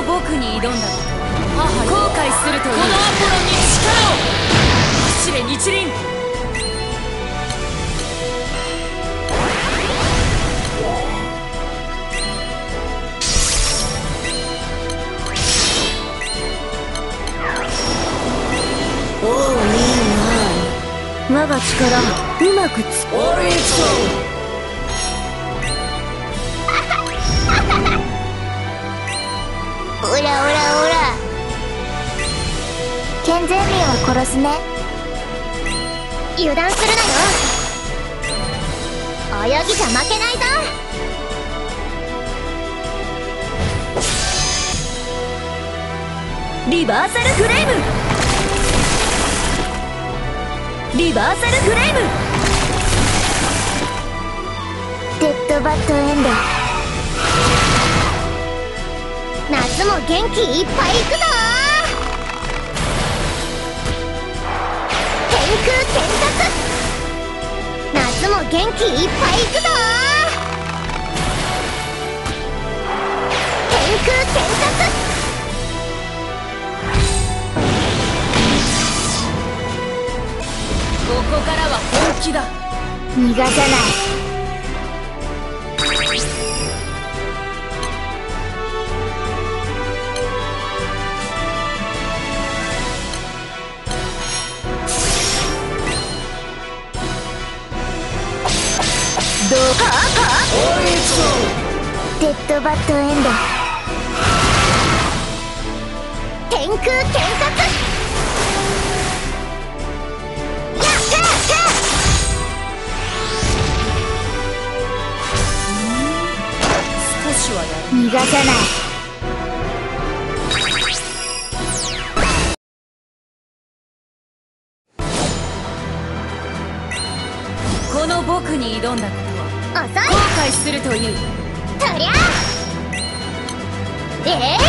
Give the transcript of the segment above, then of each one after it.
僕に挑んだこと後悔するという。このアポロンに力を。走れ日輪。 我が力うまく使う。オラオラオラ、健全民は殺すね。油断するなよ、泳ぎじゃ負けないぞ。 リバーサルフレーム。リバーサルフレーム。 デッドバッドエンド。夏も元気いっぱいいくぞ。天空転殺。夏も元気いっぱいいくぞ。天空転殺。 ここからは本気だ。 逃がさない。どうデッドバッドエンド。天空転殺。逃がさない。 この僕に挑んだことを後悔するという。 とりゃとりゃ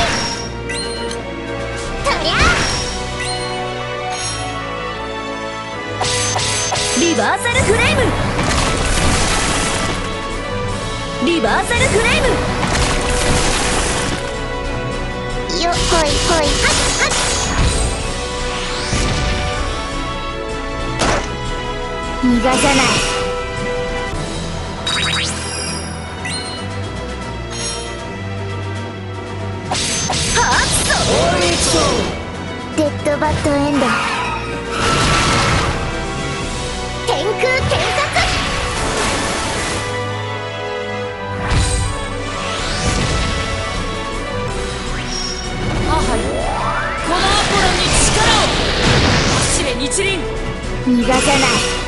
リバーサルフレーム。リバーサルフレーム。 よっほいほいはっはっ。逃がさない。デッドバッドエンド。天空転殺。 母よ、このアポロンに力を。走れ日輪。 逃がさない。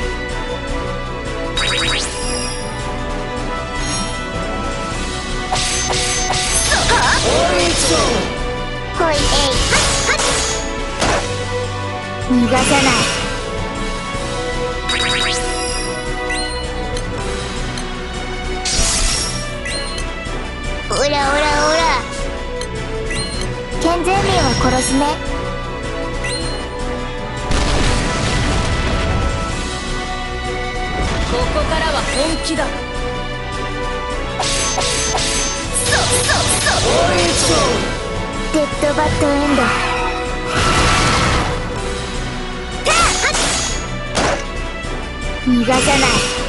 ほいえいはっはっ。逃がさない。オラオラオラ、健全民は殺すね。 ここからは本気だ。 デッドバッドエンド。逃がさない。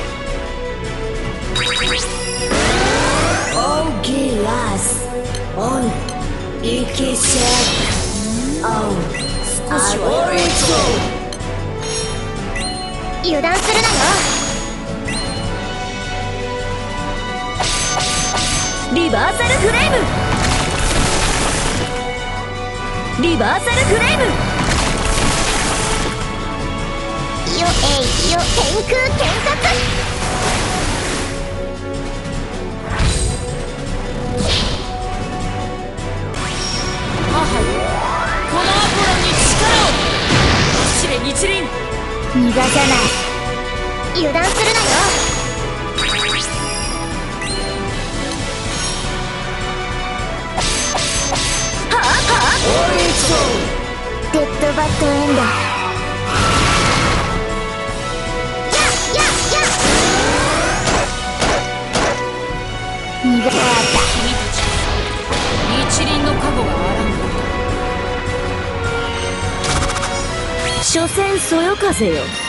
オーギラスオンイキセクオン少しは油断するなよ。 リバーサルフレーム。リバーサルフレーム。 よえいよ天空転殺。 母よ、このアポロンに力を。走れ日輪。 逃がさない。油断するなよ。デッドバッドエンド。逃がさない。 君たち日日輪の加護があらんが所詮そよ風よ。